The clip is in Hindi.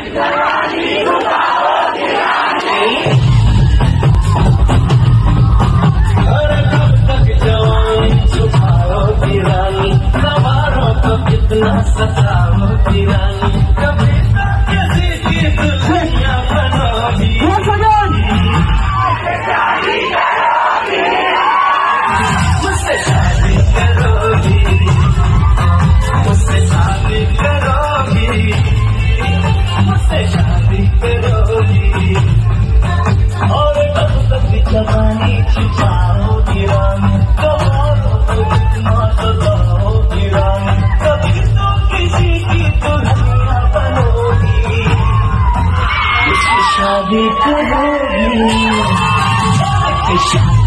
अरे कब तक जवानी छुपाओगी रानी, सवारों को कितना सताओगी रानी, कभी तक किसी की दुल्हनिया बनोगी, मुझसे शादी करोगी, मुझसे शादी करोगी, मुझसे शादी करोगी। और कब तक जवानी छुपाओगी रानी, सवारों को कितना सताओगी रानी, कभी तो किसी की दुल्हनिया बनोगी, मुझसे शादी करोगी।